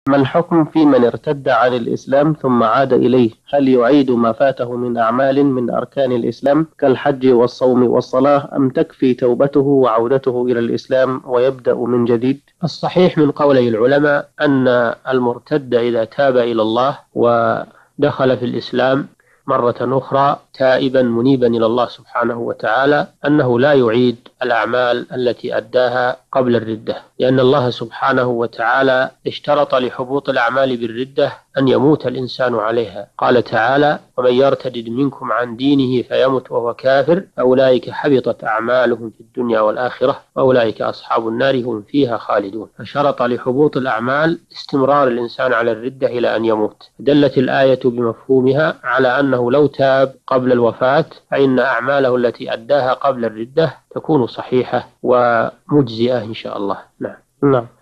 ما الحكم في من ارتد عن الإسلام ثم عاد إليه؟ هل يعيد ما فاته من أعمال من أركان الإسلام كالحج والصوم والصلاة، أم تكفي توبته وعودته إلى الإسلام ويبدأ من جديد؟ الصحيح من قولي العلماء أن المرتد إذا تاب إلى الله ودخل في الإسلام مرة أخرى تائبا منيبا إلى الله سبحانه وتعالى أنه لا يعيد الأعمال التي أداها قبل الردة، لأن الله سبحانه وتعالى اشترط لحبوط الأعمال بالردة أن يموت الإنسان عليها. قال تعالى: ومن يرتد منكم عن دينه فيمت وهو كافر فأولئك حبطت أعمالهم في الدنيا والآخرة وأولئك أصحاب النار هم فيها خالدون. فشرط لحبوط الأعمال استمرار الإنسان على الردة إلى أن يموت. دلت الآية بمفهومها على أنه لو تاب قبل الوفاة فإن أعماله التي أداها قبل الردة تكون صحيحة ومجزئة إن شاء الله. نعم.